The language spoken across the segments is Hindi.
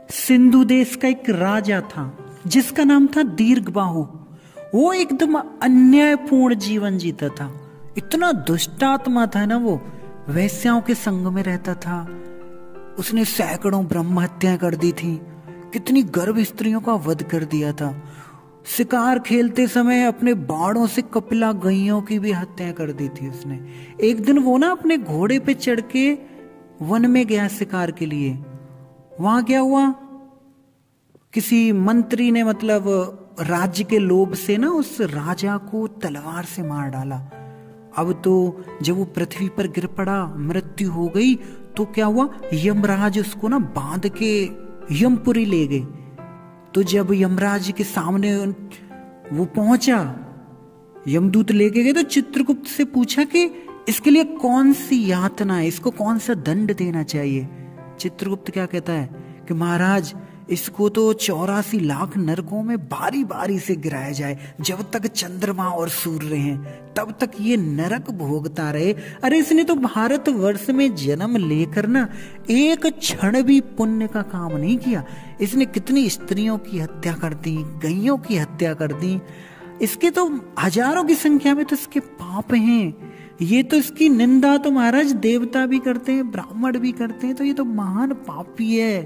सिंधु देश का एक राजा था जिसका नाम था दीर्घबाहु। वो एकदम अन्यायपूर्ण जीवन जीता था। इतना दुष्टात्मा था ना वो, वैश्याओं के संग में रहता था। उसने सैकड़ों ब्रह्म हत्याएं कर दी थी, कितनी गर्भ स्त्रियों का वध कर दिया था। शिकार खेलते समय अपने बाणों से कपिला गैयों की भी हत्या कर दी थी उसने। एक दिन वो ना अपने घोड़े पे चढ़ के वन में गया शिकार के लिए। वहां क्या हुआ, किसी मंत्री ने मतलब राज्य के लोभ से ना उस राजा को तलवार से मार डाला। अब तो जब वो पृथ्वी पर गिर पड़ा, मृत्यु हो गई, तो क्या हुआ, यमराज उसको ना बांध के यमपुरी ले गए। तो जब यमराज के सामने वो पहुंचा, यमदूत लेके गए, तो चित्रगुप्त से पूछा कि इसके लिए कौन सी यातना है, इसको कौन सा दंड देना चाहिए। चित्रगुप्त क्या कहता है कि महाराज इसको तो 84 लाख नरकों में बारी बारी से गिराया जाए, जब तक चंद्रमा और सूर्य हैं तब तक ये नरक भोगता रहे। अरे इसने तो भारत वर्ष में जन्म लेकर ना एक क्षण भी पुण्य का काम नहीं किया। इसने कितनी स्त्रियों की हत्या कर दी, गैयों की हत्या कर दी। इसके तो हजारों की संख्या में तो इसके पाप हैं। ये तो इसकी निंदा तो महाराज देवता भी करते हैं, ब्राह्मण भी करते हैं, तो ये तो महान पापी है।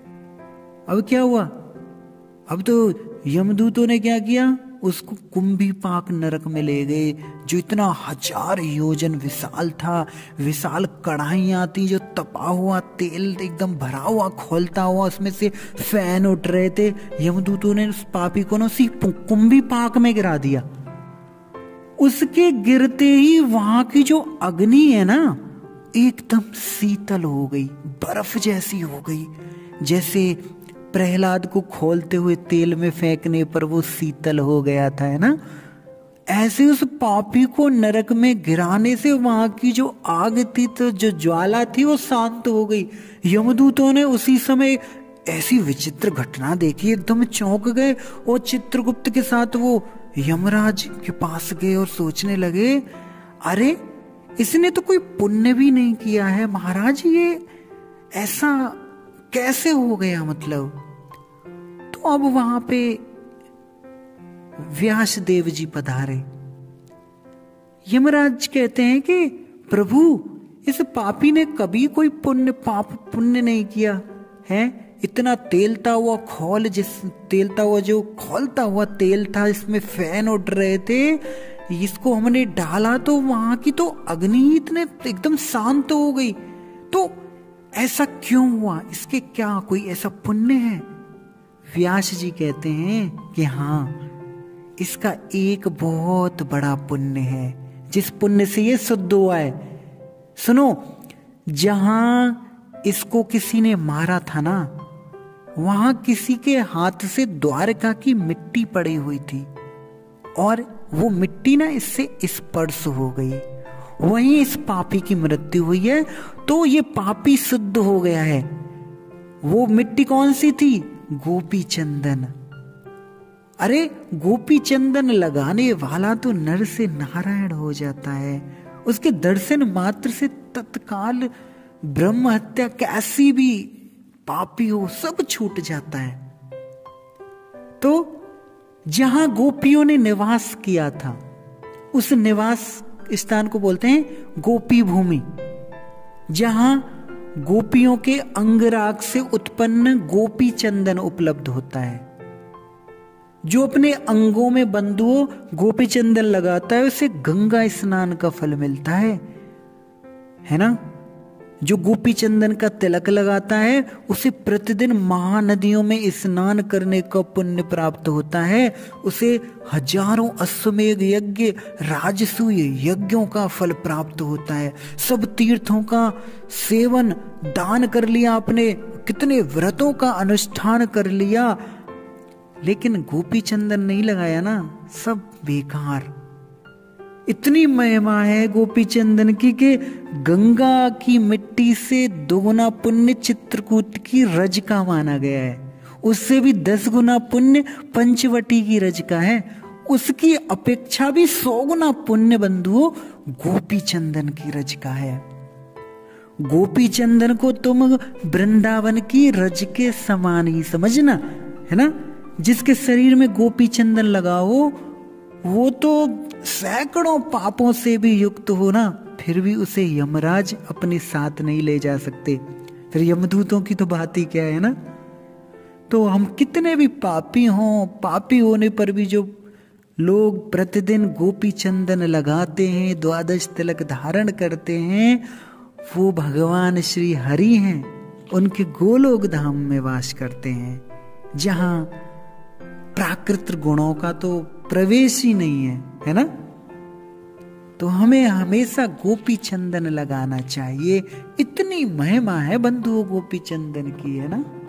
अब क्या हुआ, अब तो यमदूतों ने क्या किया, उसको कुंभीपाक नरक में ले गए, जो इतना 1000 योजन विशाल था। विशाल कढ़ाइयां थी, जो तपा हुआ तेल एकदम भरा हुआ खोलता हुआ उसमें से फैन उठ रहे थे। यमदूतों ने उस पापी को ना उसी कुंभीपाक में गिरा दिया। उसके गिरते ही वहां की जो अग्नि है ना एकदम शीतल हो गई, बर्फ जैसी हो गई। जैसे प्रहलाद को खोलते हुए तेल में फेंकने पर वो शीतल हो गया था, है ना, ऐसे उस पापी को नरक में गिराने से वहां की जो आग थी, तो जो ज्वाला थी, वो शांत हो गई। यमदूतों ने उसी समय ऐसी विचित्र घटना देखी, एकदम चौंक गए और चित्रगुप्त के साथ वो यमराज के पास गए और सोचने लगे, अरे इसने तो कोई पुण्य भी नहीं किया है महाराज, ये ऐसा कैसे हो गया मतलब। तो अब वहां पे व्यास देव जी पधारे। यमराज कहते हैं कि प्रभु इस पापी ने कभी कोई पुण्य नहीं किया है। इतना तेलता हुआ खोल, जो खोलता हुआ तेल था, इसमें फैन उड़ रहे थे, इसको हमने डाला तो वहां की तो अग्नि इतने एकदम शांत हो गई। तो ऐसा क्यों हुआ, इसके क्या कोई ऐसा पुण्य है। व्यास जी कहते हैं कि हाँ, इसका एक बहुत बड़ा पुण्य है, जिस पुण्य से ये शुद्ध हुआ है। सुनो, जहां इसको किसी ने मारा था ना, वहां किसी के हाथ से द्वारका की मिट्टी पड़ी हुई थी और वो मिट्टी ना इससे स्पर्श हो गई। वहीं इस पापी की मृत्यु हुई है, तो ये पापी शुद्ध हो गया है। वो मिट्टी कौन सी थी, गोपी चंदन। अरे गोपी चंदन लगाने वाला तो नर से नारायण हो जाता है। उसके दर्शन मात्र से तत्काल ब्रह्म हत्या कैसी भी पापी हो सब छूट जाता है। तो जहां गोपियों ने निवास किया था, उस निवास स्थान को बोलते हैं गोपी भूमि। जहां गोपियों के अंगराग से उत्पन्न गोपी चंदन उपलब्ध होता है। जो अपने अंगों में बंधुओं गोपी चंदन लगाता है, उसे गंगा स्नान का फल मिलता है ना। जो गोपी चंदन का तिलक लगाता है, उसे प्रतिदिन महानदियों में स्नान करने का पुण्य प्राप्त होता है। उसे हजारों अश्वमेध यज्ञ, राजसूय यज्ञों का फल प्राप्त होता है। सब तीर्थों का सेवन, दान कर लिया आपने, कितने व्रतों का अनुष्ठान कर लिया, लेकिन गोपी चंदन नहीं लगाया ना, सब बेकार। इतनी महिमा है गोपी चंदन की कि गंगा की मिट्टी से 2 गुना पुण्य चित्रकूट की रज का माना गया है। उससे भी 10 गुना पुण्य पंचवटी की रज का है। उसकी अपेक्षा भी 100 गुना पुण्य बंधुओं गोपी चंदन की रज का है। गोपी चंदन को तुम वृंदावन की रज के समान ही समझना, है ना। जिसके शरीर में गोपी चंदन लगाओ वो तो सैकड़ों पापों से भी युक्त हो ना, फिर भी उसे यमराज अपने साथ नहीं ले जा सकते। फिर यमदूतों की तो बात ही क्या है ना। तो हम कितने भी पापी हों, पापी होने पर भी जो लोग प्रतिदिन गोपी चंदन लगाते हैं, द्वादश तिलक धारण करते हैं, वो भगवान श्री हरि हैं। उनके गोलोक धाम में वास करते हैं, जहां प्राकृतिक गुणों का तो प्रवेश ही नहीं है ना। तो हमें हमेशा गोपी चंदन लगाना चाहिए। इतनी महिमा है बंधुओं गोपी चंदन की, है ना।